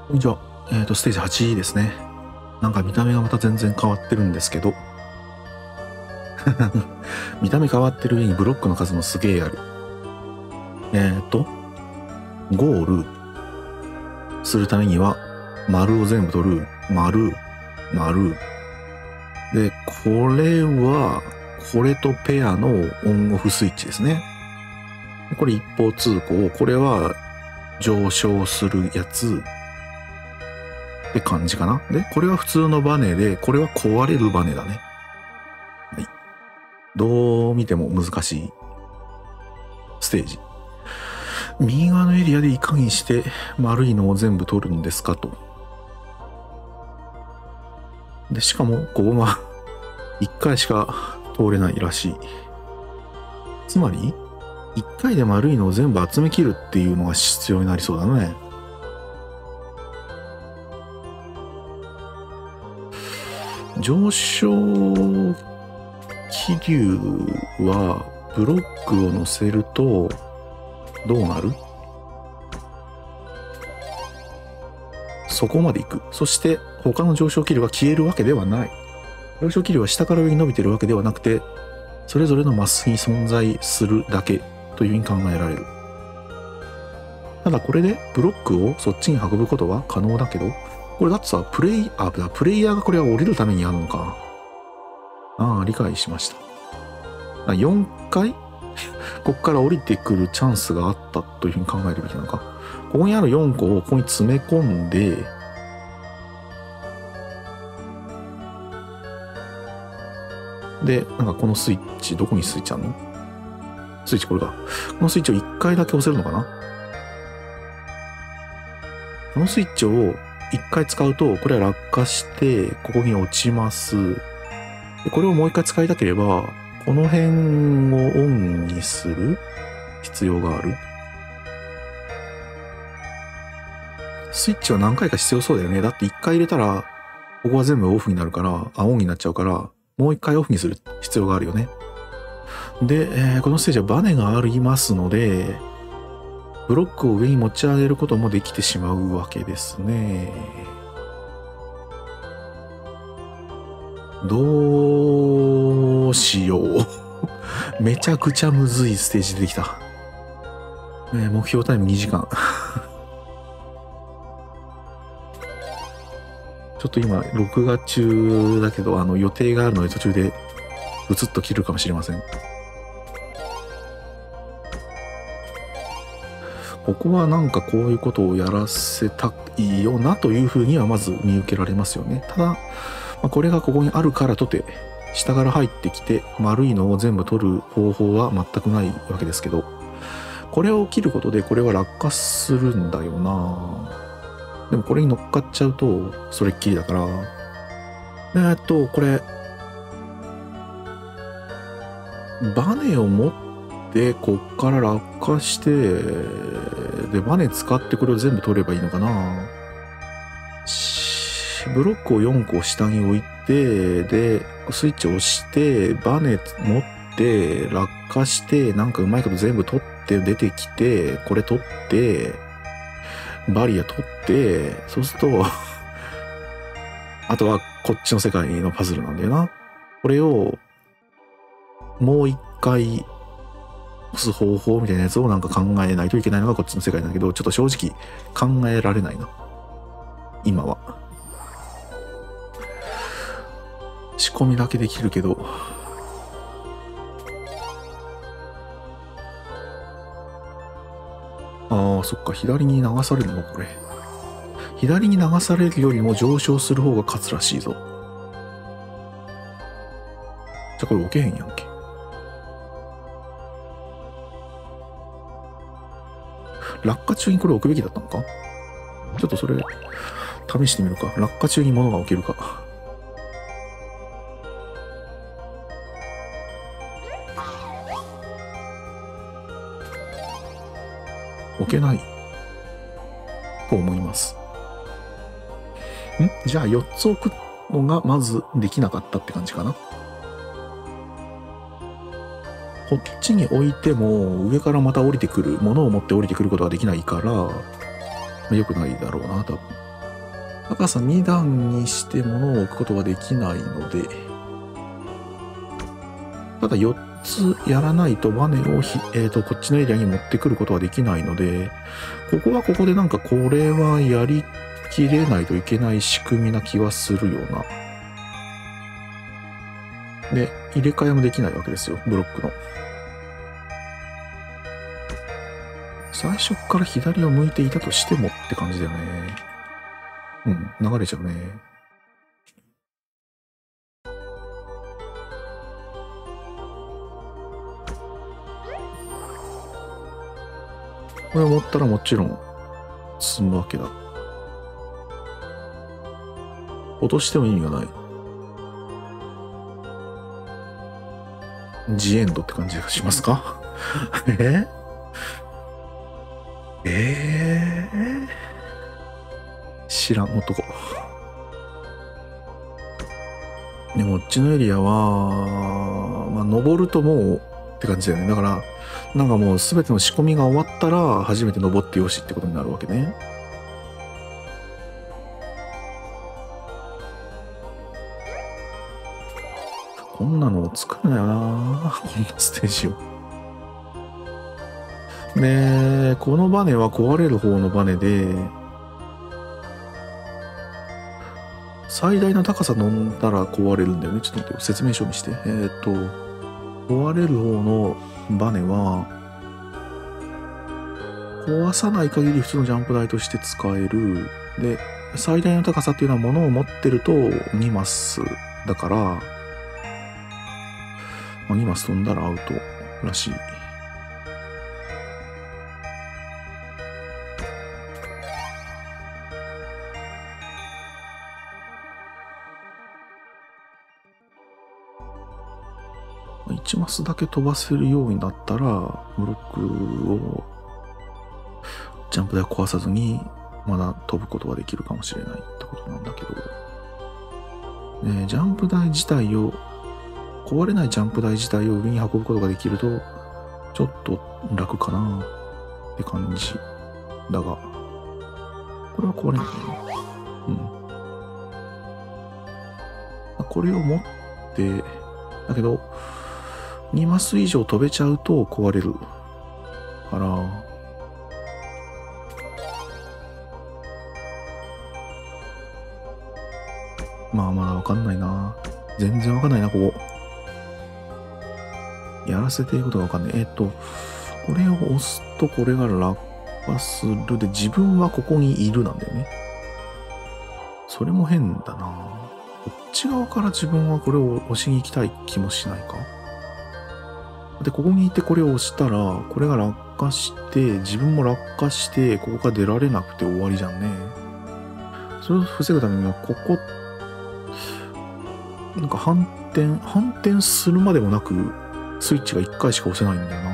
じゃあ、ステージ8ですね。なんか見た目がまた全然変わってるんですけど。見た目変わってる上にブロックの数もすげえある。ゴールするためには、丸を全部取る。丸。で、これは、これとペアのオンオフスイッチですね。これ一方通行。これは上昇するやつ。って感じかな。で、これは普通のバネで、これは壊れるバネだね。はい。どう見ても難しいステージ。右側のエリアでいかにして丸いのを全部取るんですかと。で、しかも、ここが1回しか通れないらしい。つまり、1回で丸いのを全部集め切るっていうのが必要になりそうだね。上昇気流はブロックを乗せるとどうなる？そこまで行く。そして他の上昇気流が消えるわけではない。上昇気流は下から上に伸びてるわけではなくて、それぞれのマスに存在するだけというふうに考えられる。ただこれでブロックをそっちに運ぶことは可能だけど、これだってさ、プレイヤーがこれは降りるためにあるのか。ああ、理解しました。4回ここから降りてくるチャンスがあったというふうに考えるべきなのか。ここにある4個をここに詰め込んで、で、なんかこのスイッチ、どこにスイッチあるの？スイッチこれか。このスイッチを1回だけ押せるのかな？このスイッチを1回使うと、これは落下して、ここに落ちます。でこれをもう1回使いたければ、この辺をオンにする必要がある。スイッチは何回か必要そうだよね。だって1回入れたら、ここは全部オフになるから、オンになっちゃうから、もう1回オフにする必要があるよね。で、このステージはバネがありますので、ブロックを上に持ち上げることもできてしまうわけですね。どうしよう。めちゃくちゃむずいステージ出てきた。目標タイム2時間。ちょっと今、録画中だけど、予定があるので途中でブツッと切るかもしれません。ここはなんかこういうことをやらせたいよなというふうにはまず見受けられますよね。ただ、これがここにあるからとて、下から入ってきて丸いのを全部取る方法は全くないわけですけど、これを切ることでこれは落下するんだよな。でもこれに乗っかっちゃうとそれっきりだから、これバネを持ってこっから落下して、でバネ使ってこれを全部取ればいいのかな。ブロックを4個下に置いて、でスイッチを押してバネ持って落下して、なんかうまいこと全部取って出てきて、これ取ってバリア取って、そうするとあとはこっちの世界のパズルなんだよな。これをもう一回押す方法みたいなやつをなんか考えないといけないのがこっちの世界なんだけど、ちょっと正直考えられないな、今は。仕込みだけできるけど、ああ、そっか、左に流されるのこれ。左に流されるよりも上昇する方が勝つらしいぞ。じゃあこれ置けへんやんけ。落下中にこれ置くべきだったのか？ちょっとそれ試してみるか。落下中に物が置けるか。置けないと思います。じゃあ4つ置くのがまずできなかったって感じかな。こっちに置いても上からまた降りてくる、物を持って降りてくることができないから、良くないだろうな、多分。 高さ2段にして物を置くことはできないので、ただ4つやらないとバネをこっちのエリアに持ってくることはできないので、ここはここでなんかこれはやりきれないといけない仕組みな気はするような。で、入れ替えもできないわけですよ、ブロックの。最初から左を向いていたとしてもって感じだよね。うん、流れちゃうね。これを持ったらもちろん進むわけだ。落としても意味がない。ジエンドって感じがしますか？知らん、持っとこう。でも、こっちのエリアは、まあ、登るともうって感じだよね。だから、なんかもう全ての仕込みが終わったら、初めて登ってよしってことになるわけね。こんなのを作るなよな、こんなステージを。で、このバネは壊れる方のバネで、最大の高さ飲んだら壊れるんだよね。ちょっと待って、説明書にして。壊れる方のバネは、壊さない限り普通のジャンプ台として使える。で、最大の高さっていうのは物を持ってると2マスだから、まあ、2マス飛んだらアウトらしい。1マスだけ飛ばせるようになったら、ブロックをジャンプ台を壊さずにまだ飛ぶことができるかもしれないってことなんだけど、ジャンプ台自体を、壊れないジャンプ台自体を上に運ぶことができると、ちょっと楽かなって感じだが、これは壊れないね。うん。これを持って、だけど、2マス以上飛べちゃうと壊れるから、まあまだわかんないな。全然わかんないな、ここ。やらせていることがわかんない。これを押すとこれが落下するで、自分はここにいるなんだよね。それも変だな。こっち側から自分はこれを押しに行きたい気もしないか。で、ここにいてこれを押したら、これが落下して、自分も落下して、ここから出られなくて終わりじゃんね。それを防ぐためには、ここ、なんか反転するまでもなく、スイッチが1回しか押せないんだよな。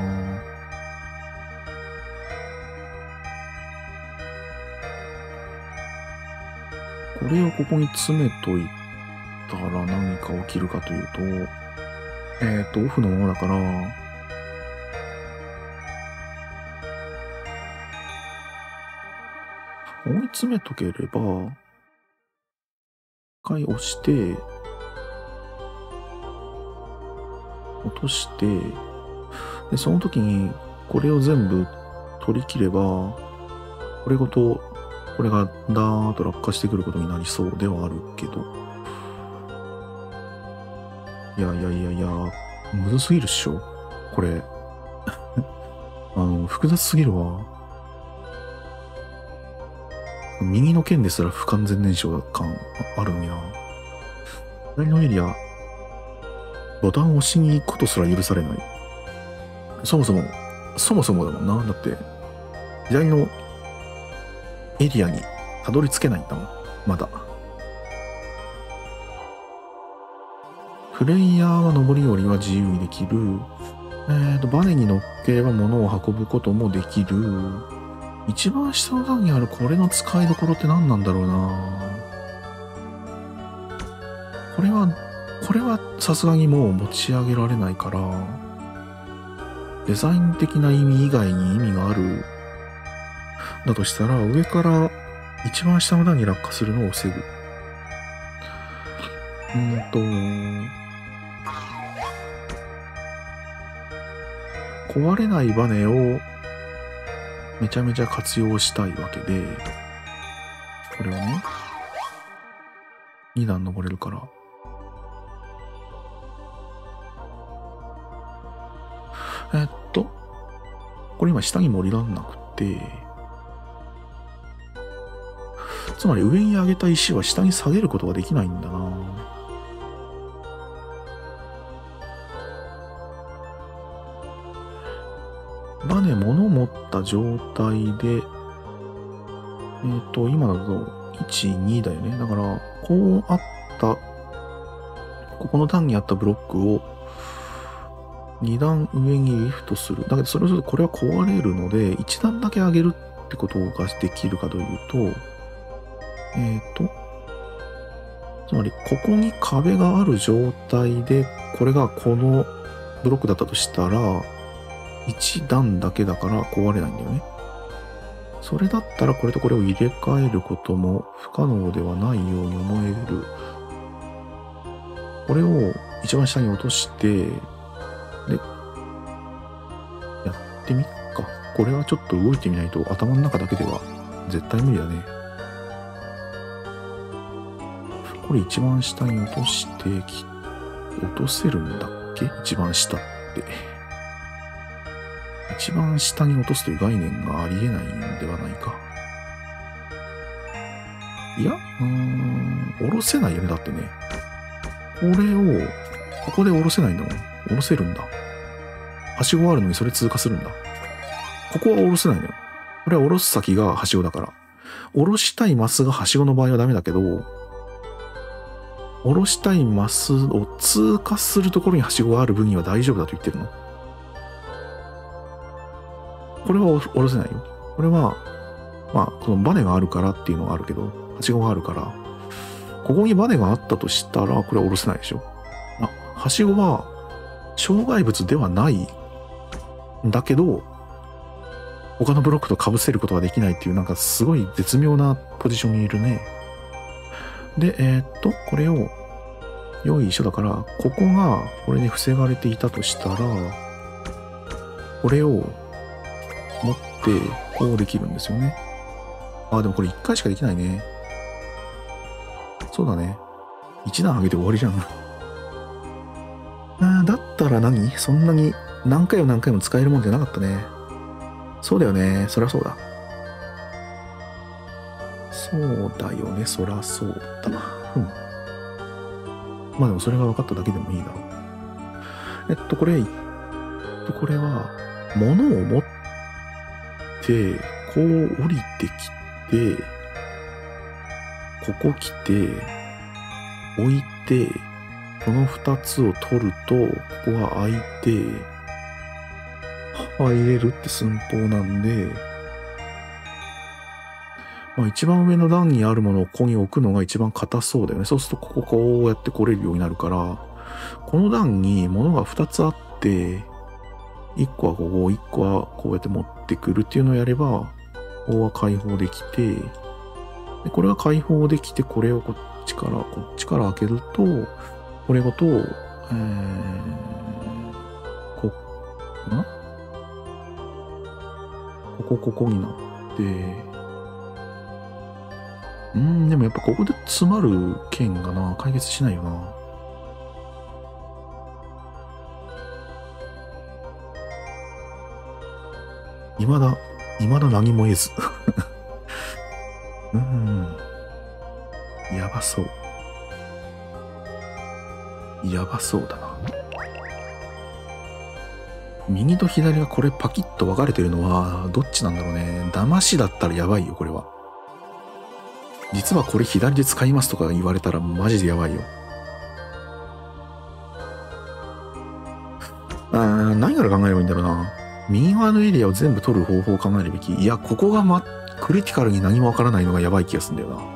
これをここに詰めといたら何か起きるかというと、オフのままだから、追い詰めとければ、一回押して、落として、で、その時にこれを全部取り切れば、これごと、これがダーッと落下してくることになりそうではあるけど。いや、むずすぎるっしょこれ。複雑すぎるわ。右の剣ですら不完全燃焼感あるのにな。左のエリア、ボタンを押しに行くことすら許されない。そもそもだもんな。だって、左のエリアにたどり着けないんだもん。まだ。プレイヤーは上り下りは自由にできる。バネに乗っければ物を運ぶこともできる。一番下の段にあるこれの使いどころって何なんだろうな。これはさすがにもう持ち上げられないから、デザイン的な意味以外に意味がある。だとしたら、上から一番下の段に落下するのを防ぐ。壊れないバネをめちゃめちゃ活用したいわけで、これをね、2段登れるから。これ今下にも降りらんなくて、つまり上に上げた石は下に下げることができないんだな。バネ物持った状態で、今だと1、2だよね。だから、こうあった、ここの段にあったブロックを2段上にリフトする。だけど、それをするとこれは壊れるので、1段だけ上げるってことができるかというと、つまり、ここに壁がある状態で、これがこのブロックだったとしたら、1段だけだから壊れないんだよね。それだったらこれとこれを入れ替えることも不可能ではないように思える。これを一番下に落として、で、やってみっか。これはちょっと動いてみないと頭の中だけでは絶対無理だね。これ一番下に落として、落とせるんだっけ？一番下って。一番下に落とすという概念がありえないんではないか。いや、下ろせないよね。だってね。これを、ここで下ろせないんだもん。下ろせるんだ。はしごがあるのにそれ通過するんだ。ここは下ろせないのよ。これは下ろす先がはしごだから。下ろしたいマスがはしごの場合はダメだけど、下ろしたいマスを通過するところにはしごがある分には大丈夫だと言ってるの。これは下ろせないよ。これは、まあ、このバネがあるからっていうのがあるけど、はしごがあるから、ここにバネがあったとしたら、これは下ろせないでしょ。はしごは、障害物ではないんだけど、他のブロックと被せることができないっていう、なんかすごい絶妙なポジションにいるね。で、これを、よいしょだから、ここが、これで防がれていたとしたら、これを、持って、こうできるんですよね。あ、でもこれ1回しかできないね。そうだね。1段上げて終わりじゃん。だったら何？そんなに何回も何回も使えるもんじゃなかったね。そうだよね。そりゃそうだ。そうだよね。そりゃそうだ。まあでもそれが分かっただけでもいいだろう。これは、物を持って、こう降りてきて、ここ来て、置いて、この2つを取ると、ここが開いて、入れるって寸法なんで、まあ一番上の段にあるものをここに置くのが一番硬そうだよね。そうするとこうやって来れるようになるから、この段に物が2つあって、1個はここ、1個はこうやって持ってくるっていうのをやれば、ここは開放できて、でこれが開放できて、これをこっちから開けると、これごと、ここになって、でもやっぱここで詰まる件がな、解決しないよな。未だ何も得ず。やばそう。やばそうだな。右と左がこれパキッと分かれてるのは、どっちなんだろうね。騙しだったらやばいよ、これは。実はこれ左で使いますとか言われたらマジでやばいよ。何から考えればいいんだろうな。右側のエリアを全部取る方法を考えるべき。いや、ここがクリティカルに何もわからないのがやばい気がするんだよな。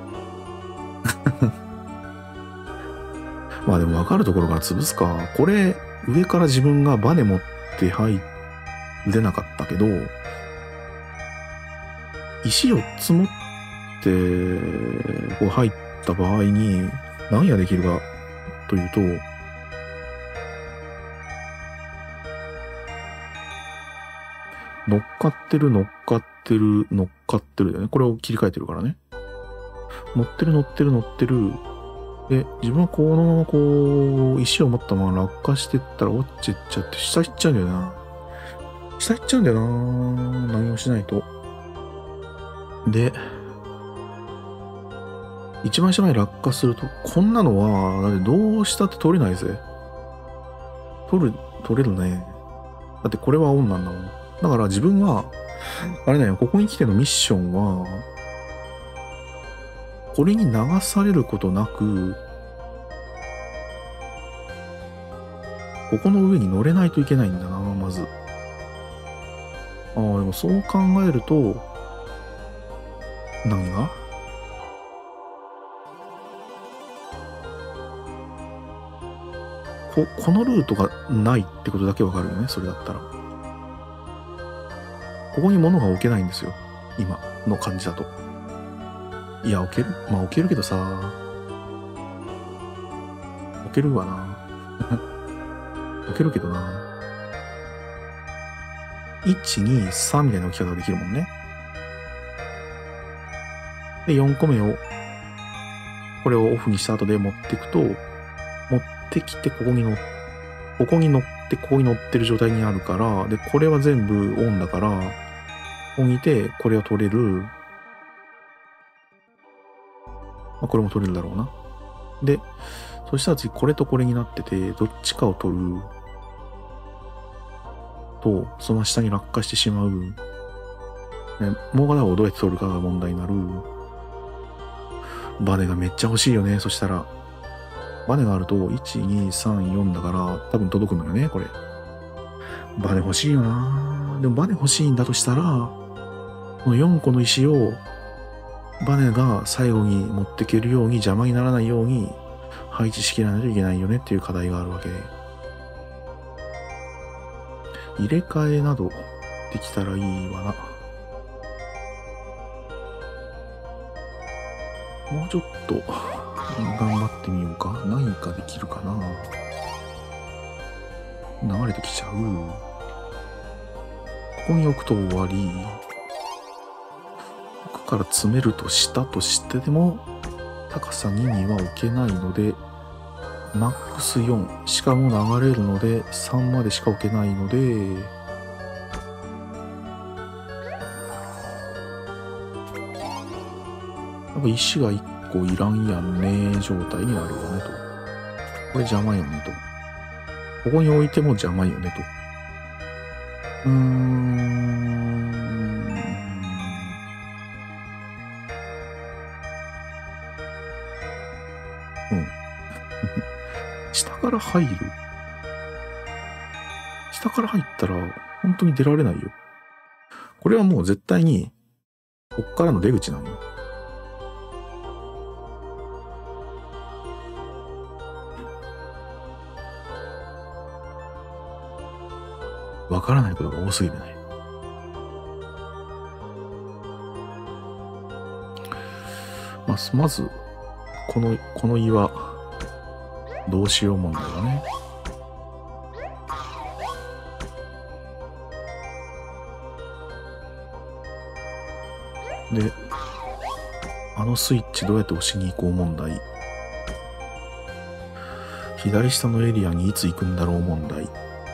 まあでも分かるところから潰すか。これ、上から自分がバネ持って出なかったけど、石4つ持っってこう入った場合に何ができるかというと、乗っかってる乗っかってる乗っかってるだよね。これを切り替えてるからね。乗ってる乗ってる乗ってる。で、自分はこのままこう、石を持ったまま落下してったら落ちちゃって、下行っちゃうんだよな。下行っちゃうんだよな。何もしないと。で、一番下まで落下すると、こんなのは、だってどうしたって取れないぜ。取れるね。だってこれはオンなんだもん。だから自分は、あれだよ、ここに来てのミッションは、これに流されることなく、ここの上に乗れないといけないんだな、まず。ああ、でもそう考えると、何がこのルートがないってことだけわかるよね、それだったら。ここに物が置けないんですよ。今の感じだと。いや、置ける？まあ置けるけどさ。置けるわな。置けるけどな。1、2、3みたいな置き方ができるもんね。で、4個目を、これをオフにした後で持っていくと、持ってきてここに乗ってる状態にあるから、で、これは全部オンだから、ここにいて、これを取れる。まあ、これも取れるだろうな。で、そしたら次これとこれになってて、どっちかを取ると、その下に落下してしまう。ね、もう片方をどうやって取るかが問題になる。バネがめっちゃ欲しいよね。そしたら、バネがあると、1、2、3、4だから、多分届くのよね、これ。バネ欲しいよな。でもバネ欲しいんだとしたら、この4個の石を、バネが最後に持っていけるように、邪魔にならないように、配置しきらないといけないよねっていう課題があるわけで。入れ替えなどできたらいいわな。もうちょっと頑張ってみようか。何かできるかな。流れてきちゃう。ここに置くと終わり。奥から詰めるとしたとしてでも、高さ2には置けないので、マックス4。しかも流れるので、3までしか置けないので、やっぱ石が1個いらんやんね状態になるよねと。これ邪魔よねと。ここに置いても邪魔よねと。下から入る？下から入ったら本当に出られないよ。これはもう絶対にこっからの出口なのよ。わからないことが多すぎてね。まずこの岩どうしよう問題だね。で、あのスイッチどうやって押しに行こう問題。左下のエリアにいつ行くんだろう問題。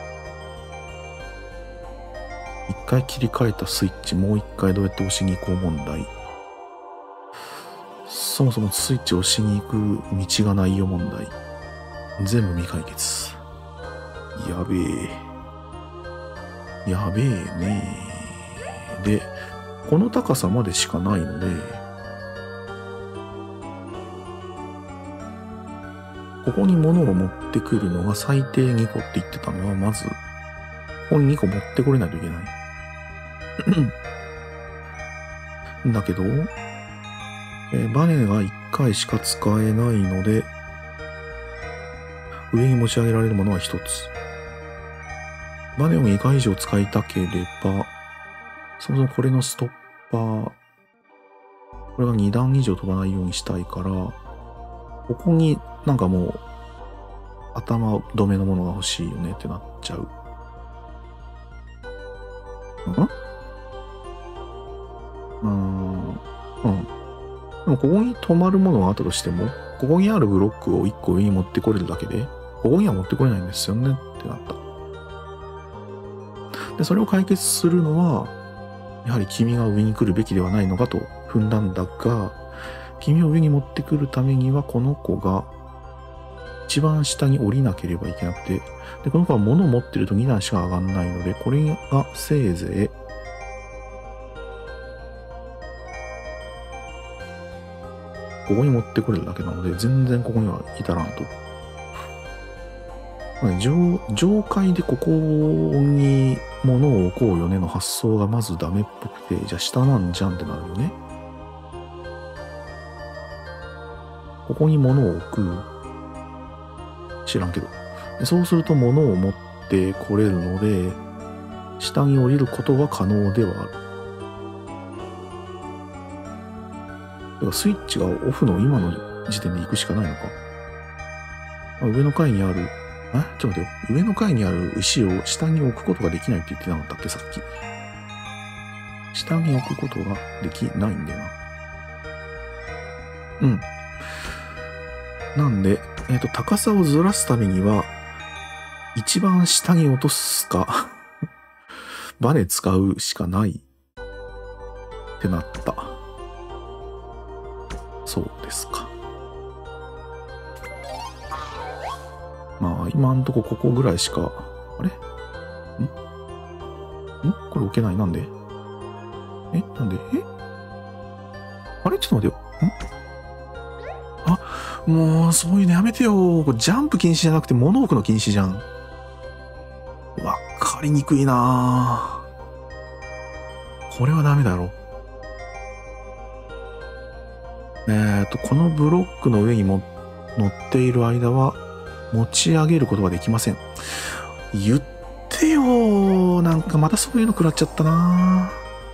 一回切り替えたスイッチもう一回どうやって押しに行こう問題。そもそもスイッチ押しに行く道がないよ問題。全部未解決。やべえ。やべえね。で、この高さまでしかないので、ここに物を持ってくるのが最低2個って言ってたのは、まず、ここに2個持ってこれないといけない。だけど、バネが1回しか使えないので、上に持ち上げられるものは1つ。バネを2回以上使いたければ、そもそもこれのストッパーこれが2段以上飛ばないようにしたいから、ここになんかもう、頭止めのものが欲しいよねってなっちゃう。うん。でもここに止まるものがあったとしても、ここにあるブロックを1個上に持ってこれるだけで、ここには持ってこれないんですよねってなった。で、それを解決するのは、やはり君が上に来るべきではないのかと踏んだんだが、君を上に持ってくるためにはこの子が一番下に降りなければいけなくて、で、この子は物を持ってると2段しか上がんないので、これがせいぜいここに持ってこれるだけなので、全然ここには至らんと。上階でここに物を置こうよねの発想がまずダメっぽくて、じゃあ下なんじゃんってなるよね。ここに物を置く。知らんけど。でそうすると物を持ってこれるので、下に降りることは可能ではある。だからスイッチがオフの今の時点で行くしかないのか。上の階にある、ちょっと待ってよ。上の階にある石を下に置くことができないって言ってなかったっけ、さっき。下に置くことができないんだよな。うん。なんで、高さをずらすためには、一番下に落とすか、バネ使うしかないってなった。そうですか。まあ、今んとこここぐらいしか、あれこれ置けない。なんでなんであれちょっと待ってよ。もう、そういうのやめてよ。これジャンプ禁止じゃなくて物置くの禁止じゃん。わかりにくいなぁ。これはダメだろ。このブロックの上にも乗っている間は持ち上げることができません。言ってよ。なんかまたそういうの食らっちゃったな。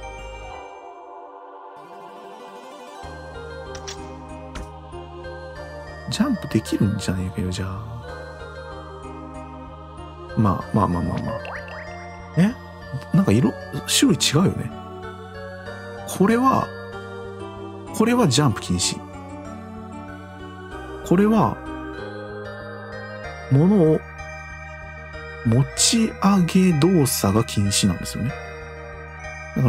ジャンプできるんじゃねえかよ、じゃあ。まあ。なんか種類違うよね。これはジャンプ禁止。これは、物を持ち上げ動作が禁止なんですよね。だから、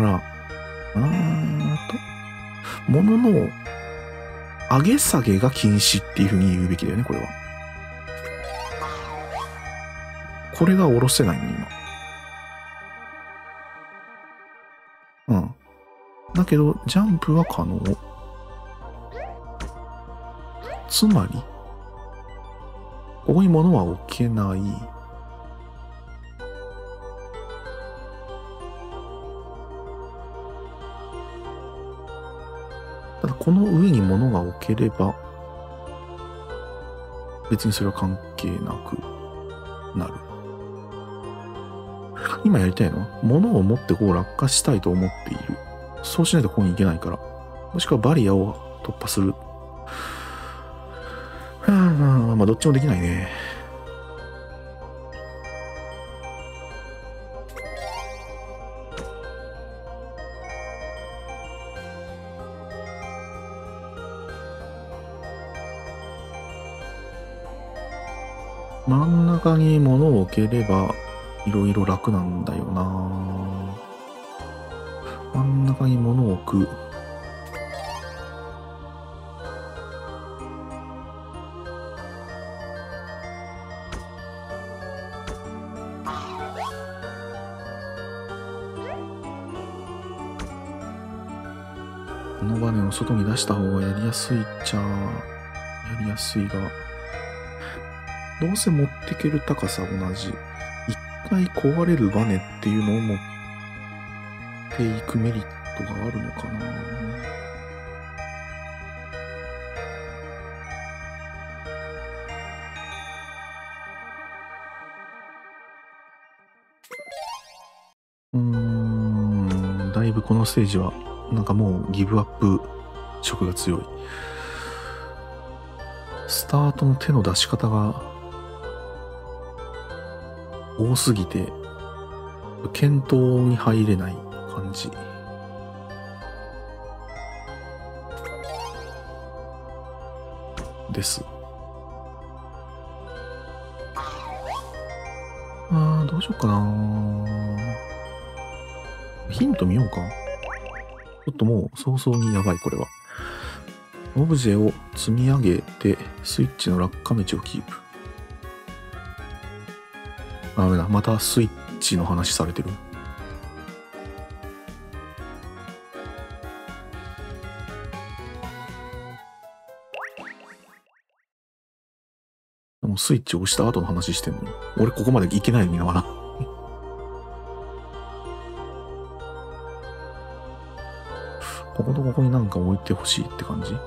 物の上げ下げが禁止っていう風に言うべきだよね、これは。これが下ろせないの、今。だけど、ジャンプは可能。つまり、ここに物は置けない。ただ、この上に物が置ければ、別にそれは関係なくなる。今やりたいのは、物を持ってこう落下したいと思っている。そうしないとここに行けないから。もしくはバリアを突破する。まあどっちもできないね。真ん中に物を置ければいろいろ楽なんだよな。真ん中に物を置く。このバネを外に出した方がやりやすいっちゃやりやすいが、どうせ持ってける高さ同じ。一回壊れるバネっていうのを持っていくメリットがあるのかな。だいぶこのステージはなんかもうギブアップ色が強い。スタートの手の出し方が多すぎて検討に入れない感じ。です。どうしようかな。ヒント見ようか。ちょっともう早々にやばい、これは。オブジェを積み上げて、スイッチの落下道をキープ。ダメだ。またスイッチの話されてる。もうスイッチを押した後の話してんのに。俺ここまでいけないのにな、まだ。こことここになんか置いてほしいって感じ。こ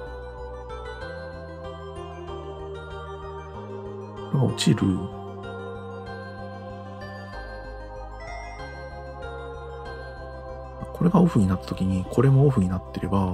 れが落ちる。これがオフになった時に、これもオフになってれば、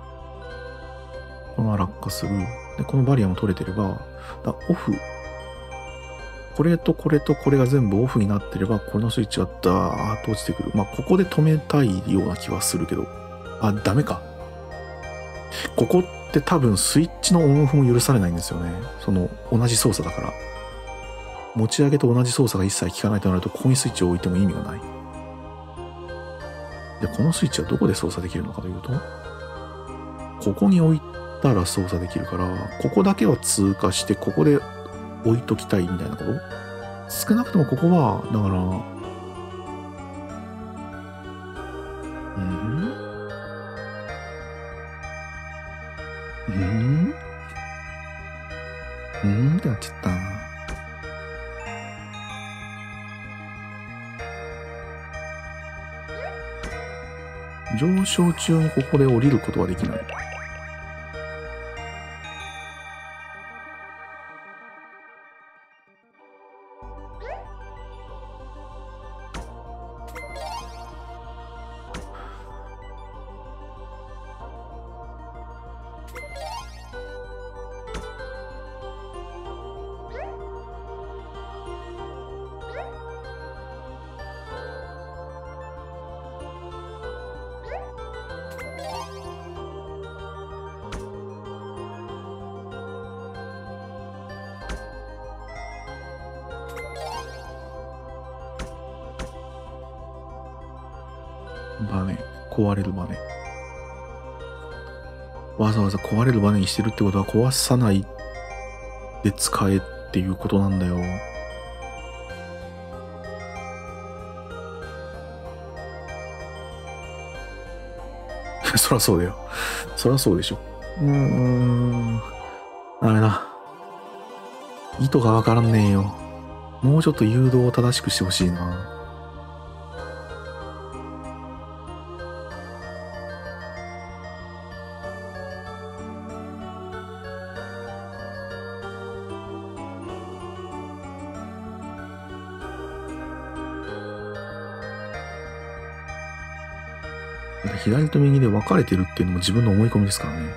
このまま落下する。で、このバリアも取れてれば、オフ。これとこれとこれが全部オフになってれば、このスイッチがダーッと落ちてくる。まあ、ここで止めたいような気はするけど。あ、ダメか。ここって多分スイッチのオンオフも許されないんですよね。その、同じ操作だから。持ち上げと同じ操作が一切効かないとなると、ここにスイッチを置いても意味がない。で、このスイッチはどこで操作できるのかというと、ここに置いたら操作できるから、ここだけは通過して、ここで置いときたいみたいなこと？少なくともここは、だから、ってなっちゃったな。上昇中にここで降りることはできない。バネ、壊れるバネ。わざわざ壊れるバネにしてるってことは壊さないで使えっていうことなんだよ。そらそうだよ。そらそうでしょ。あれだ。意図がわからんねえよ。もうちょっと誘導を正しくしてほしいな。左と右で分かれてるっていうのも自分の思い込みですからね。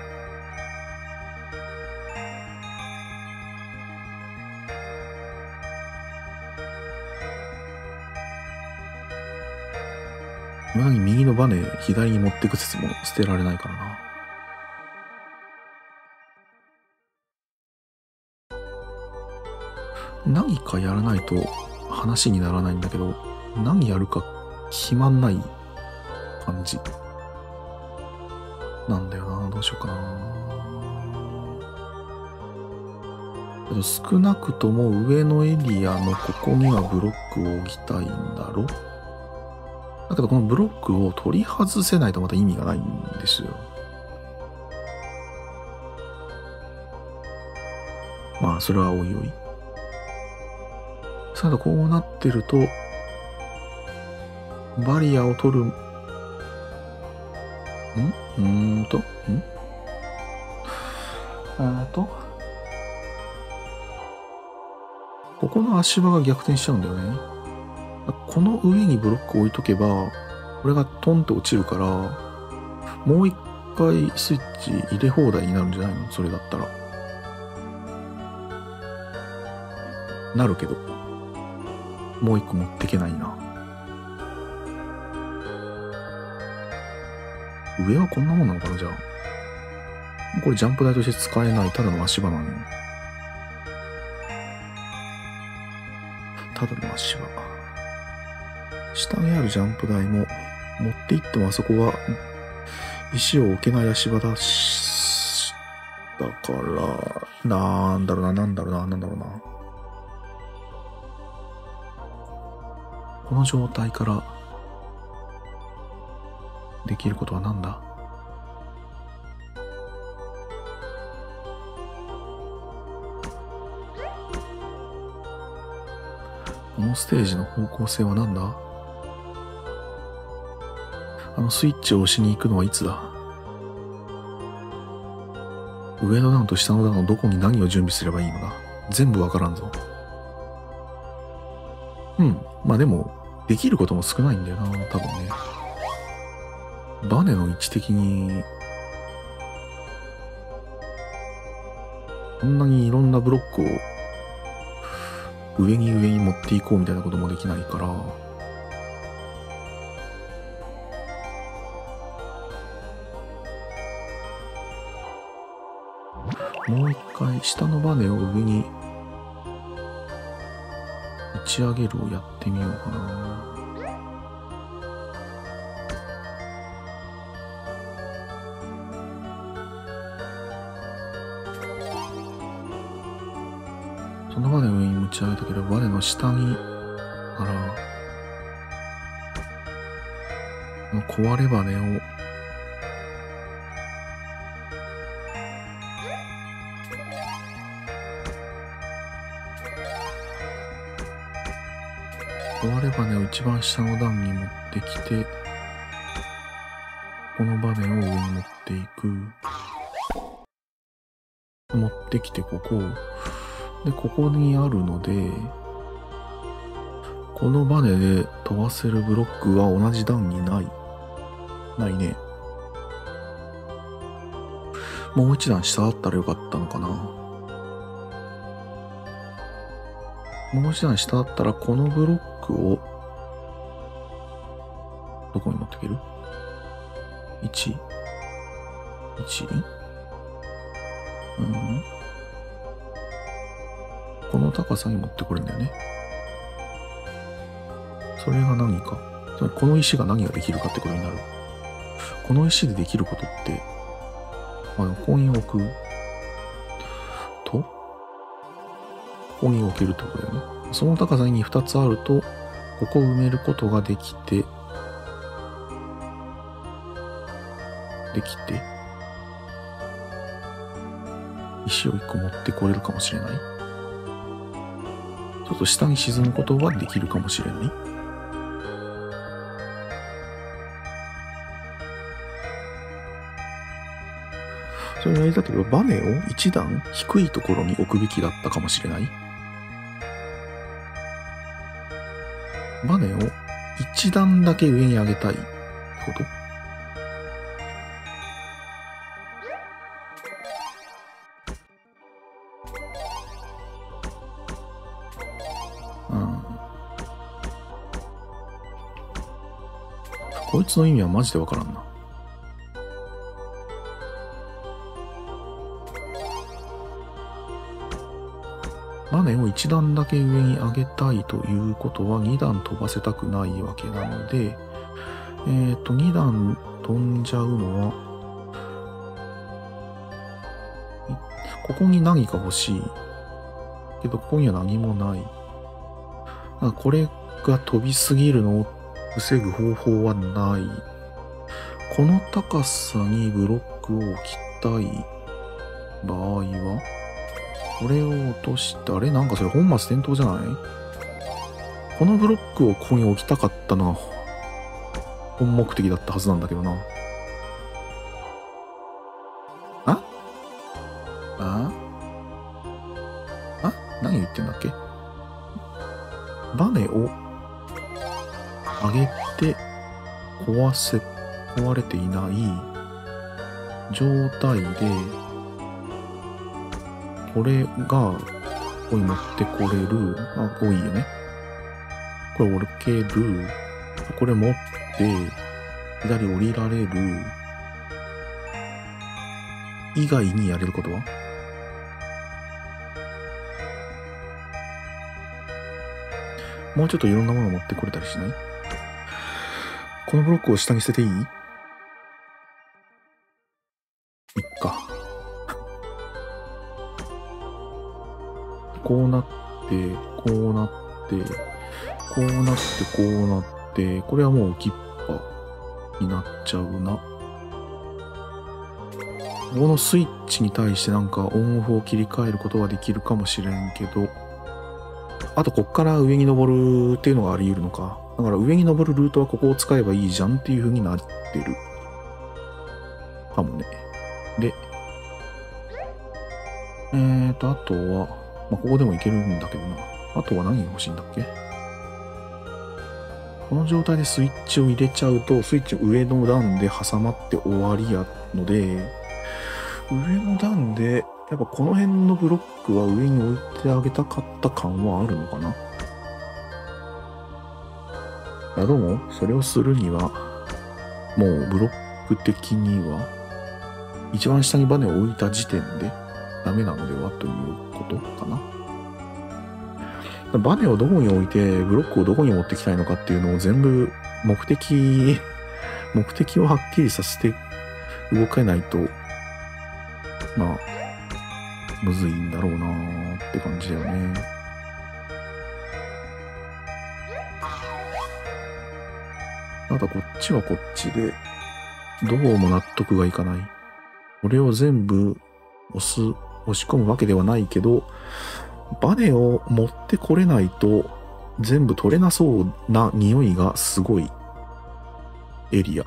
無駄に右のバネ左に持ってく説も捨てられないからな。何かやらないと話にならないんだけど、何やるか決まんない感じなんだよな。どうしようかな。けど少なくとも上のエリアのここにはブロックを置きたいんだろ。だけどこのブロックを取り外せないとまた意味がないんですよ。まあそれはおいおい。さあこうなってるとバリアを取るここの足場が逆転しちゃうんだよね。この上にブロックを置いとけば、これがトンって落ちるから、もう一回スイッチ入れ放題になるんじゃないの？それだったら。なるけど。もう一個持ってけないな。上はこんなもんなのかな、じゃあ。これジャンプ台として使えない、ただの足場なのよ。ただの足場。下にあるジャンプ台も、持って行ってもあそこは、石を置けない足場だし、だから、なんだろうな。この状態から、できることは何だ？このステージの方向性は何だ？あのスイッチを押しに行くのはいつだ？上の段と下の段のどこに何を準備すればいいのだ？全部わからんぞ。まあでも、できることも少ないんだよな、多分ね。バネの位置的に、こんなにいろんなブロックを上に持っていこうみたいなこともできないから、もう一回下のバネを上に打ち上げるをやってみようかな。そのバネを上に持ち上げたけど、バネの下にからこの壊れバネを一番下の段に持ってきて、このバネを上に持っていく。持ってきてここ。で、ここにあるので、このバネで飛ばせるブロックは同じ段にない。ないね。もう一段下だったらよかったのかな。もう一段下だったらこのブロックをどこに持っていける？ 1？ この高さに持ってこれるんだよね。それが何か。この石が何ができるかってことになる。この石でできることって、ここに置くと、ここに置けるってことだよね。その高さに2つあると、ここを埋めることができて、石を1個持ってこれるかもしれない。ちょっと下に沈むことはできるかもしれない。それをやりたければ、バネを一段低いところに置くべきだったかもしれない。バネを一段だけ上に上げたいってこと？こいつの意味はマジでわからんな。バネを1段だけ上に上げたいということは2段飛ばせたくないわけなので、2段飛んじゃうのは、ここに何か欲しい。けど、ここには何もない。これが飛びすぎるのを防ぐ方法はない。この高さにブロックを置きたい場合は、これを落として、あれなんかそれ本末転倒じゃない？このブロックをここに置きたかったのは本目的だったはずなんだけどな。何言ってんだっけ？バネを上げて壊れていない。 状態で、これが、ここに持ってこれる。あ、多いよね。これ置ける。これ持って、左降りられる。以外にやれることはもうちょっといろんなものを持ってこれたりしない？このブロックを下に捨てていい？いっか。こうなって、こうなって、こうなって、こうなって、これはもう置きっぱになっちゃうな。このスイッチに対してなんかオンオフを切り替えることができるかもしれんけど、あとこっから上に登るっていうのがあり得るのか。だから上に登るルートはここを使えばいいじゃんっていう風になってる。かもね。で、あとは、まあ、ここでもいけるんだけどな。あとは何が欲しいんだっけ？この状態でスイッチを入れちゃうと、スイッチ上の段で挟まって終わりやので、上の段で、やっぱこの辺のブロックは上に置いてあげたかった感はあるのかな。いや、どうも、それをするには、もうブロック的には、一番下にバネを置いた時点でダメなのではということかな。バネをどこに置いて、ブロックをどこに持ってきたいのかっていうのを全部目的をはっきりさせて動けないと、まあ、むずいんだろうなーって感じだよね。ただこっちはこっちで、どうも納得がいかない。これを全部押し込むわけではないけど、バネを持ってこれないと全部取れなそうな匂いがすごいエリア。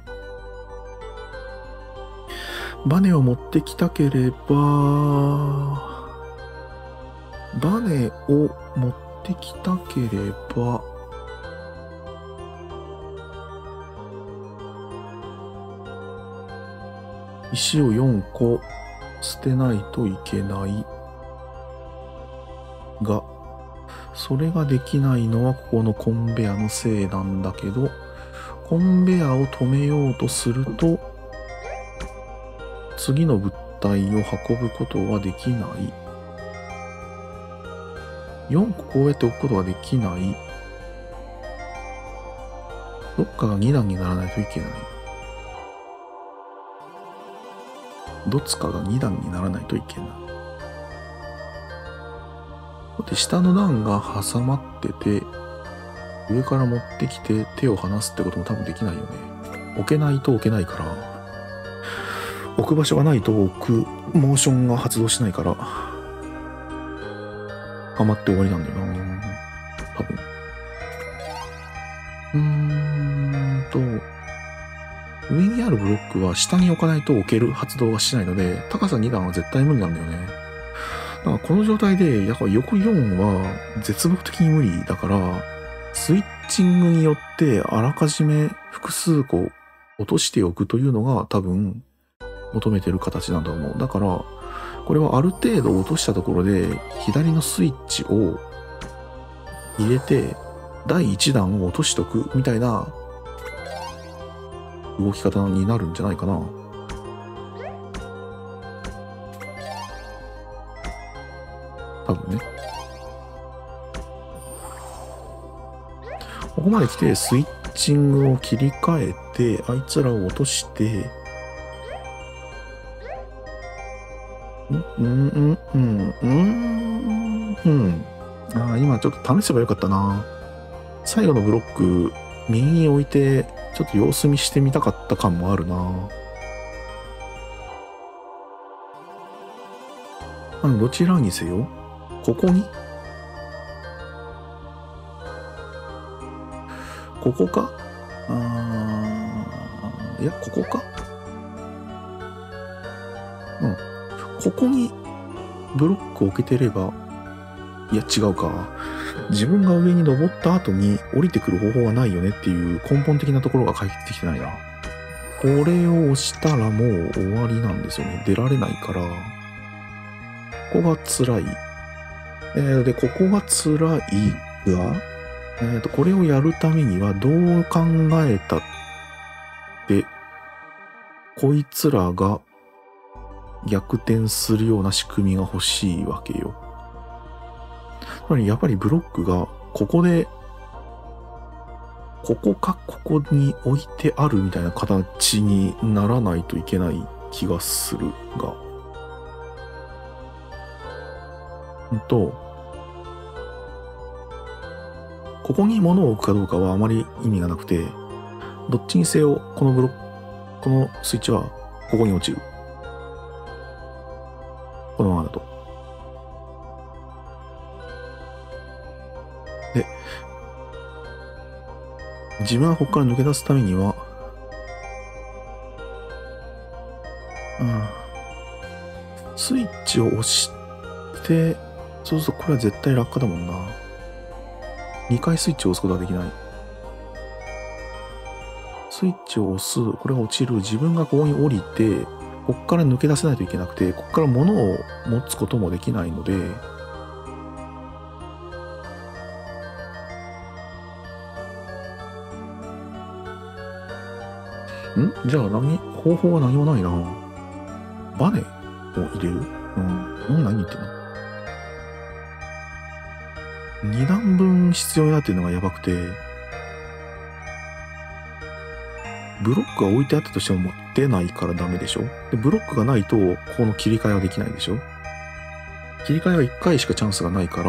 バネを持ってきたければ、バネを持ってきたければ、石を4個捨てないといけないが、それができないのはここのコンベアのせいなんだけど、コンベアを止めようとすると、次の物体を運ぶことはできない。4個こうやって置くことができない。どっかが2段にならないといけない。どっちかが2段にならないといけない。で、下の段が挟まってて、上から持ってきて手を離すってことも多分できないよね。置けないと置けないから、置く場所がないと置くモーションが発動しないから、はまって終わりなんだよな。多分。上にあるブロックは下に置かないと置ける発動がしないので、高さ2段は絶対無理なんだよね。だからこの状態で、やっぱ横4は絶望的に無理だから、スイッチングによってあらかじめ複数個落としておくというのが多分求めてる形なんだと思う。だから、これはある程度落としたところで、左のスイッチを入れて、第1弾を落としとくみたいな動き方になるんじゃないかな。多分ね。ここまで来てスイッチングを切り替えて、あいつらを落として、今ちょっと試せばよかったな。最後のブロック、右に置いて、ちょっと様子見してみたかった感もあるな。どちらにせよ、ここにここかいや、ここかここにブロックを置けてれば、いや違うか。自分が上に登った後に降りてくる方法はないよねっていう根本的なところが解決できてないな。これを押したらもう終わりなんですよね。出られないから。ここが辛い。で、ここが辛いが、これをやるためにはどう考えたって、こいつらが逆転するような仕組みが欲しいわけよ。やっぱりブロックがここで、ここかここに置いてあるみたいな形にならないといけない気がするが。ここに物を置くかどうかはあまり意味がなくて、どっちにせよこのスイッチはここに落ちる。このままだと。で、自分はここから抜け出すためには、スイッチを押して、そうするとこれは絶対落下だもんな。2回スイッチを押すことはできない。スイッチを押す、これが落ちる、自分がここに降りて、ここから抜け出せないといけなくて、ここから物を持つこともできないので、じゃあ方法は何もないな。バネを入れる？何言ってんの？ 2 段分必要になってるのがやばくて、ブロックが置いてあったとしても持ってないからダメでしょ？で、ブロックがないと、この切り替えはできないでしょ？切り替えは1回しかチャンスがないから、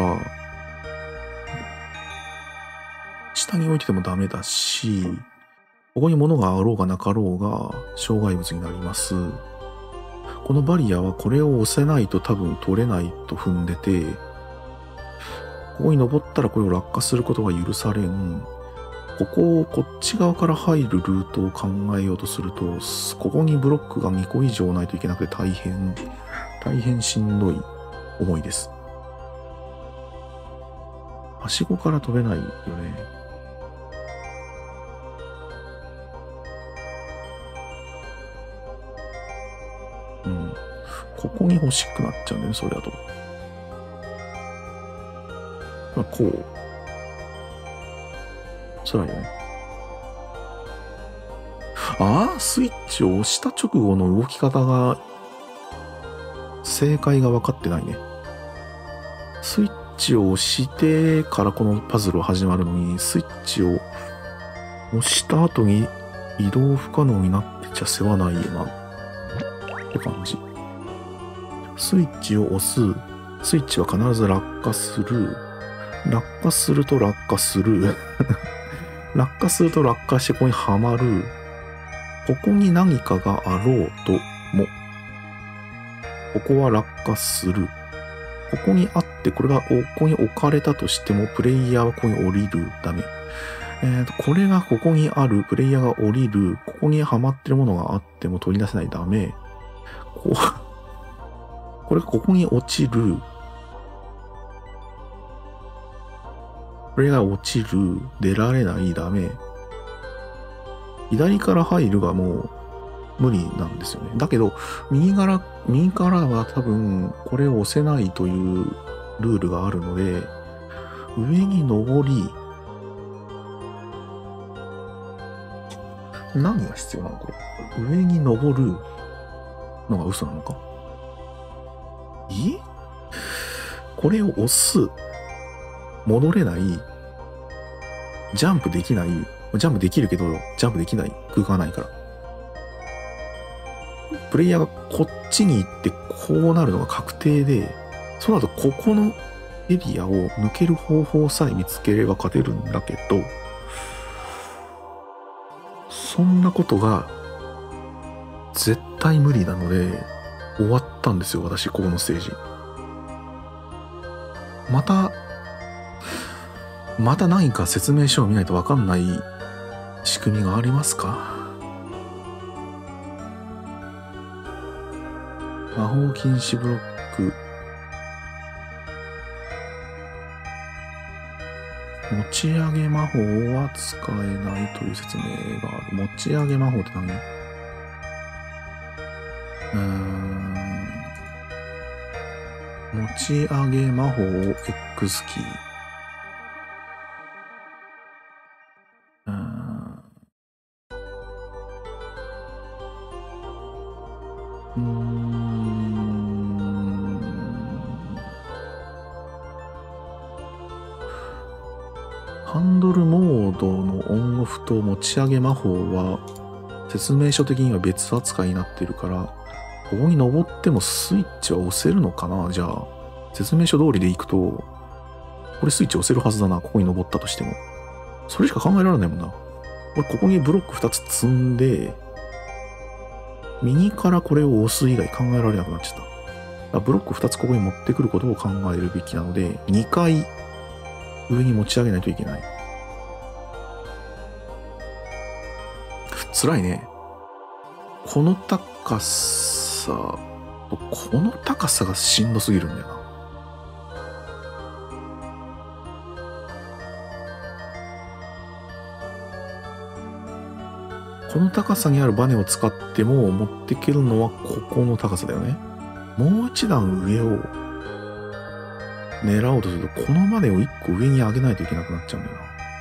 下に置いててもダメだし、ここに物があろうがなかろうが障害物になります。このバリアはこれを押せないと多分取れないと踏んでて、ここに登ったらこれを落下することが許されん。こっち側から入るルートを考えようとすると、ここにブロックが2個以上ないといけなくて大変しんどい思いです。はしごから飛べないよね。ここに欲しくなっちゃうんだよね、それだと。こう。辛いよね。スイッチを押した直後の動き方が、正解が分かってないね。スイッチを押してからこのパズルは始まるのに、スイッチを押した後に移動不可能になってちゃ世話ないよな。って感じ。スイッチを押す。スイッチは必ず落下する。落下すると落下する。落下すると落下してここにはまる。ここに何かがあろうとも。ここは落下する。ここにあって、これがここに置かれたとしても、プレイヤーはここに降りる。ダメ。これがここにある。プレイヤーが降りる。ここにはまってるものがあっても取り出せない。ダメ。これがここに落ちる。これが落ちる。出られない。ダメ。左から入るがもう無理なんですよね。だけど、右からは多分これを押せないというルールがあるので、上に登り、何が必要なのこれ。上に登るのが嘘なのか。これを押す。戻れない。ジャンプできない。ジャンプできるけど、ジャンプできない。空間がないから。プレイヤーがこっちに行ってこうなるのが確定で、その後ここのエリアを抜ける方法さえ見つければ勝てるんだけど、そんなことが絶対無理なので、終わったんですよ、私、ここのステージ。また何か説明書を見ないと分かんない仕組みがありますか？魔法禁止ブロック。持ち上げ魔法は使えないという説明がある。持ち上げ魔法って何？ 持ち上げ魔法を X キー。ハンドルモードのオンオフと持ち上げ魔法は説明書的には別扱いになってるから、ここに登ってもスイッチは押せるのかな。じゃあ説明書通りで行くとこれスイッチ押せるはずだな。ここに登ったとしてもそれしか考えられないもんな。これここにブロック2つ積んで右からこれを押す以外考えられなくなっちゃった。ブロック2つここに持ってくることを考えるべきなので2回上に持ち上げないといけない。辛いね。この高さとこの高さがしんどすぎるんだよな。この高さにあるバネを使っても持っていけるのはここの高さだよね。もう一段上を狙おうとするとこのバネを一個上に上げないといけなくなっちゃうんだよな。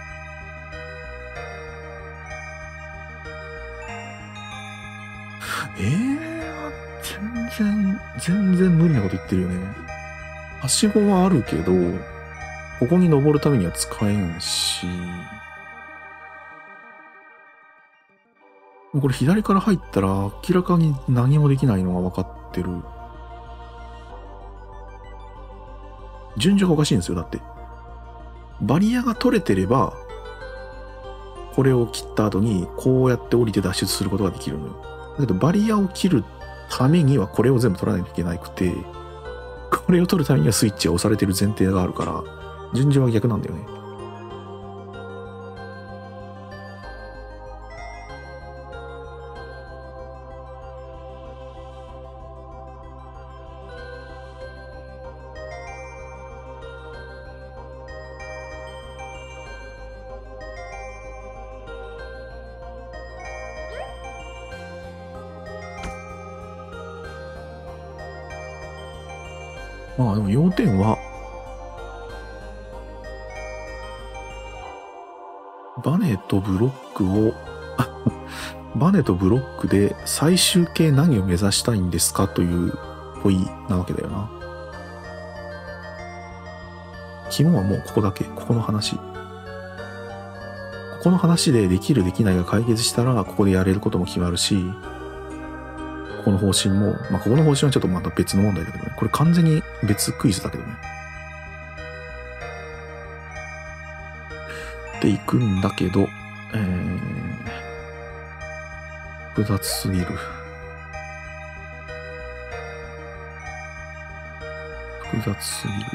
全然無理なこと言ってるよね。はしごはあるけどここに登るためには使えんし、これ左から入ったら明らかに何もできないのが分かってる。順序がおかしいんですよ。だってバリアが取れてればこれを切った後にこうやって降りて脱出することができるのよ。だけどバリアを切るためにはこれを全部取らないといけなくて、これを取るためにはスイッチが押されてる前提があるから順序は逆なんだよね。まあでも要点はバネとブロックをバネとブロックで最終形何を目指したいんですかという問いなわけだよな。肝はもうここだけ。ここの話。ここの話でできるできないが解決したらここでやれることも決まるし、この方針も、まあ、ここの方針はちょっとまた別の問題だけどね。これ完全に別クイズだけどね。でいくんだけど、複雑すぎる。複雑すぎる。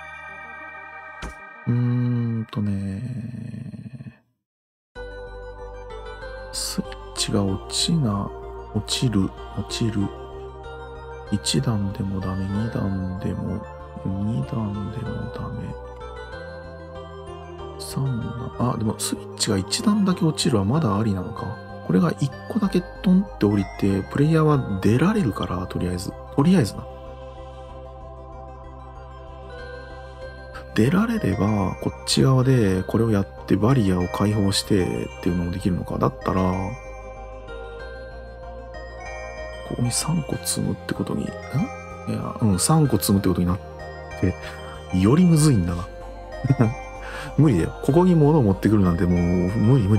スイッチが落ちる。1段でもダメ、2段でもダメ。3段、でもスイッチが1段だけ落ちるはまだありなのか。これが1個だけトンって降りて、プレイヤーは出られるから、とりあえずな。出られれば、こっち側でこれをやってバリアを解放してっていうのもできるのか。だったら、ここに3個積むってことに、3個積むってことになって、よりむずいんだな。無理だよ。ここに物を持ってくるなんてもう無理。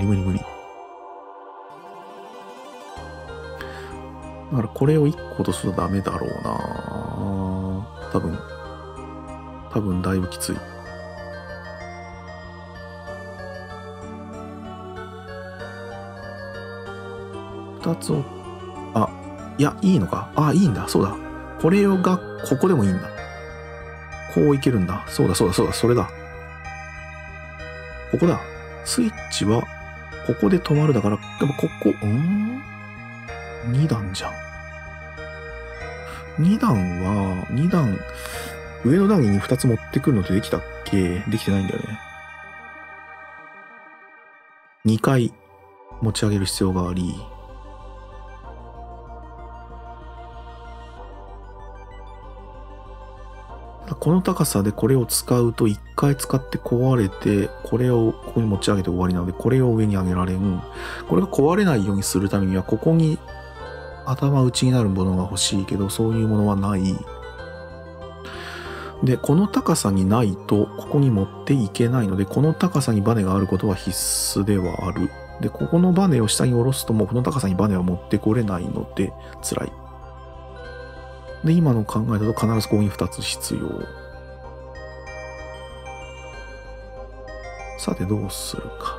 だからこれを1個とするとダメだろうな。多分だいぶきつい。2つを、いや、いいのか。いいんだ。そうだ。これがここでもいいんだ。こういけるんだ。そうだ。それだ。ここだ。スイッチはここで止まるだから、でもここ、2段じゃん。2段、上の段に2つ持ってくるのってできたっけ？できてないんだよね。2回持ち上げる必要があり、 この高さでこれを使うと1回使って壊れて、これをここに持ち上げて終わりなので、これを上に上げられん。これが壊れないようにするためには、ここに頭打ちになるものが欲しいけど、そういうものはない。で、この高さにないと、ここに持っていけないので、この高さにバネがあることは必須ではある。で、ここのバネを下に下ろすと、もうこの高さにバネは持ってこれないので、辛い。で、今の考えだと必ずここに2つ必要。さて、どうするか。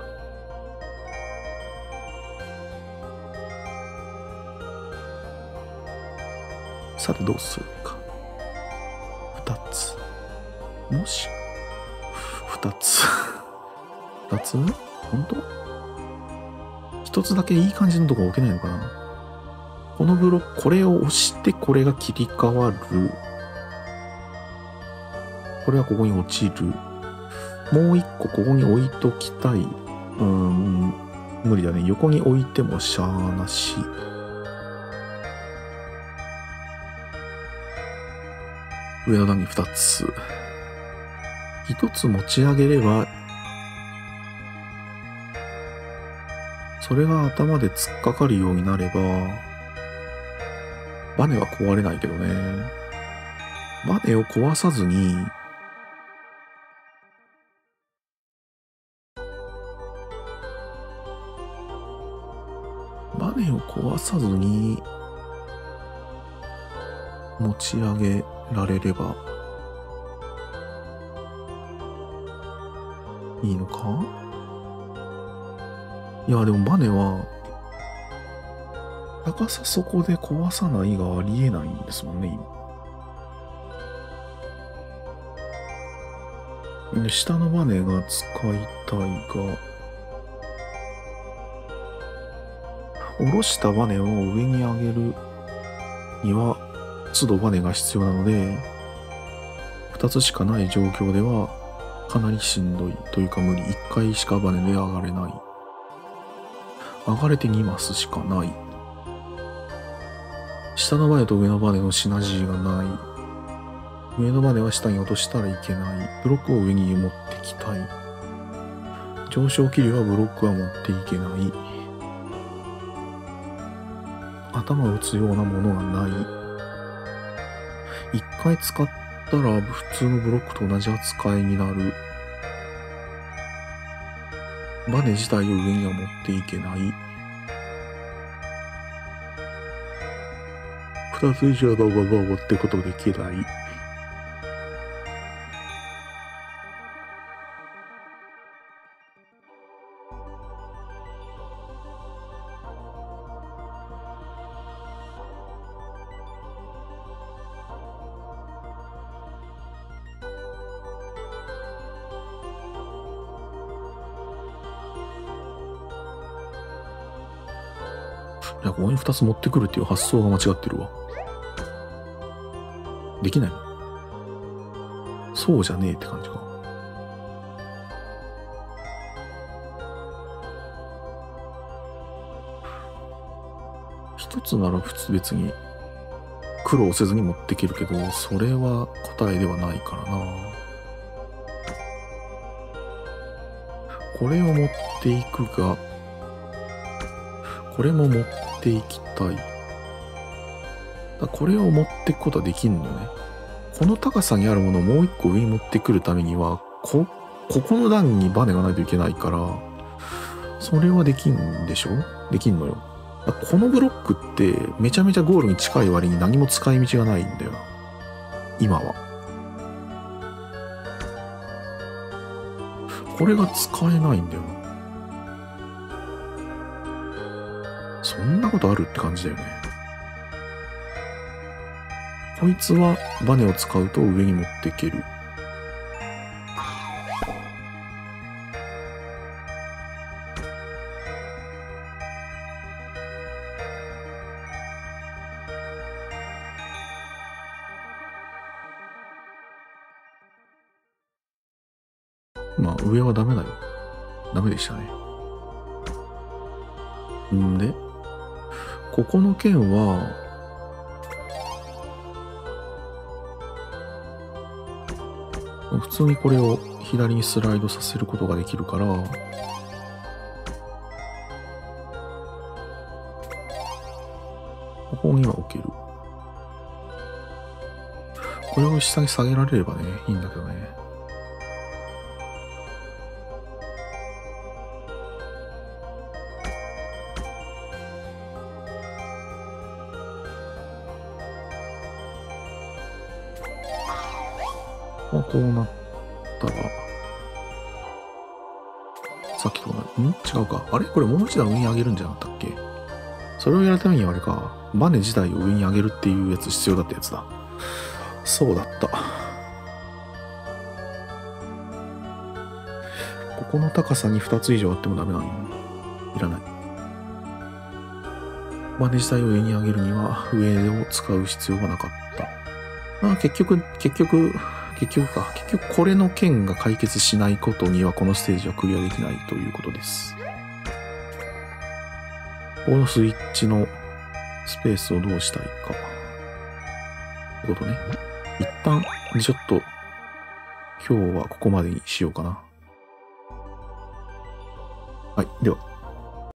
さて、どうするか。2つ。もし、2つ。2つ本当 ?1 つだけいい感じのとこ置けないのかな。このブロック、これを押してこれが切り替わる。これはここに落ちる。もう一個ここに置いときたい。無理だね。横に置いてもしゃーなし。上の段に2つ。1つ持ち上げれば、それが頭で突っかかるようになれば、バネは壊れないけどね。バネを壊さずに、バネを壊さずに持ち上げられればいいのか？いや、でもバネは高さそこで壊さないがありえないんですもんね、今。で、下のバネが使いたいが、下ろしたバネを上に上げるには、都度バネが必要なので、2つしかない状況では、かなりしんどいというか無理。1回しかバネで上がれない。上がれて2マスしかない。下のバネと上のバネのシナジーがない。上のバネは下に落としたらいけない。ブロックを上に持ってきたい。上昇気流はブロックは持っていけない。頭を打つようなものがない。一回使ったら普通のブロックと同じ扱いになる。バネ自体を上には持っていけない。2つ以上のものを持っていくことができない。いや、ここに2つ持ってくるっていう発想が間違ってるわ。できないの？そうじゃねえって感じか。一つなら別に苦労せずに持っていけるけど、それは答えではないからな。これを持っていくが、これも持っていきたい。これを持っていくことはできんのね。この高さにあるものをもう一個上に持ってくるためには、ここの段にバネがないといけないから、それはできんでしょ？できんのよ。このブロックってめちゃめちゃゴールに近い割に何も使い道がないんだよな。今は。これが使えないんだよな。そんなことあるって感じだよね。こいつはバネを使うと上に持っていける。まあ上はダメだよ。ダメでしたね。んで、ここの剣は、 普通にこれを左にスライドさせることができるから、ここには置ける。これを下に下げられればね、いいんだけどね。こうなったら、さっきと同じ、違うか。あれこれもう一段上に上げるんじゃなかったっけ？それをやるためにはあれか、バネ自体を上に上げるっていうやつ必要だったやつだ。そうだった。ここの高さに2つ以上あってもダメなの？いらない。バネ自体を上に上げるには上を使う必要がなかった。結局これの件が解決しないことにはこのステージはクリアできないということです。このスイッチのスペースをどうしたいか。ということね。一旦、ちょっと、今日はここまでにしようかな。はい。では。